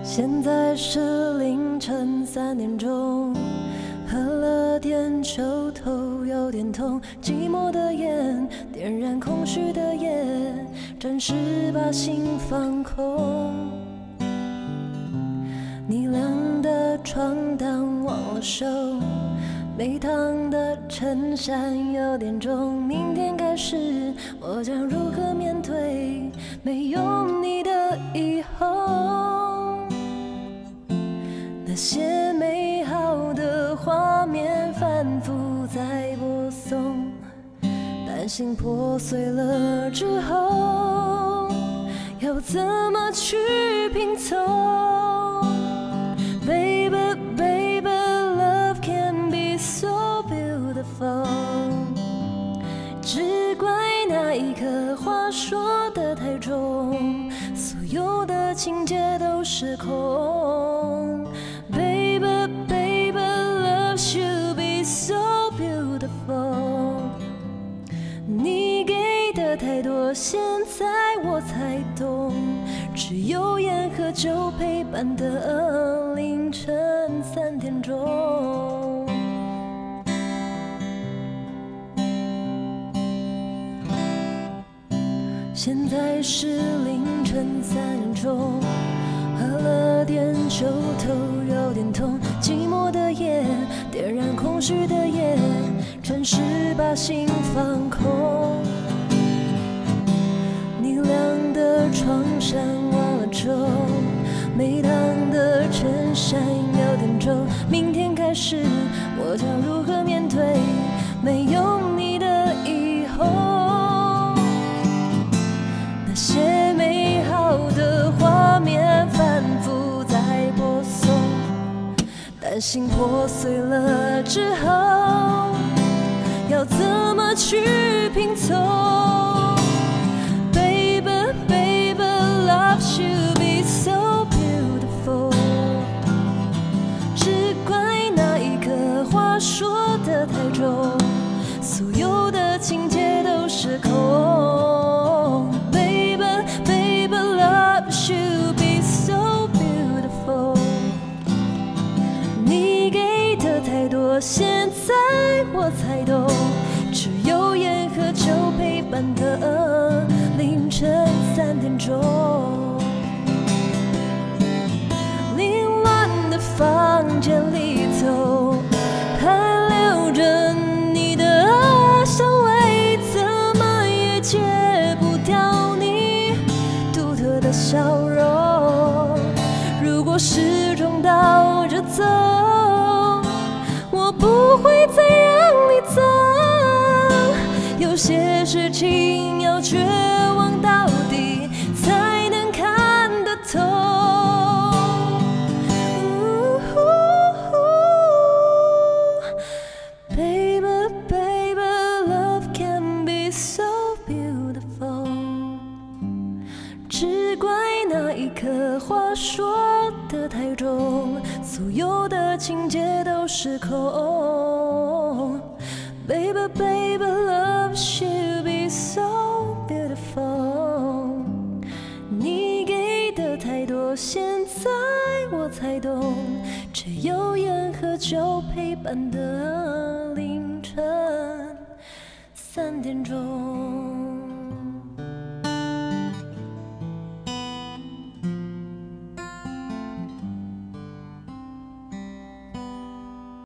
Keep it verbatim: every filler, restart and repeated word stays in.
现在是凌晨三点钟，喝了点酒，头有点痛，寂寞的烟点燃空虚的夜，暂时把心放空。你晾的床单忘了收，没烫的衬衫有点重，明天开始我将如何面对没有你的以后？那些美好的画面反复在播送，担心破碎了之后要怎么去拼凑 ？Baby, baby, love can be so beautiful。只怪那一刻话说得太重，所有的情节都失控。Baby, baby, love should be so beautiful。你给的太多，现在我才懂，只有烟和酒陪伴的凌晨三点钟。现在是凌晨三点钟，喝了点酒，头有点痛，寂寞的夜点燃空虚的夜，暂时把心放空。你晾的床衫忘了抽，没烫的衬衫有点皱，明天开始我将如何面对没有你的以后？那些美好的画面反复在播送，担心破碎了之后要怎么去拼凑？ Baby, baby, love should be so beautiful。 只怪那一刻话说得太重，所有的情节都失控。Baby, baby, love should be so beautiful。 你给的太多，现在我才懂，只有烟和酒陪伴的凌晨三点钟。凌乱的房间里头，还留着你的香味，怎么也戒不掉你独特的笑容。如果始终倒着走，我不会再让你走。有些事情要绝望到底，才能看得透。Baby, baby, love can be so beautiful。只怪那一刻话说得太重，所有的情节都失控。Baby, baby, love should be so beautiful。 你给的太多，现在我才懂，只有烟和酒陪伴的凌晨三点钟。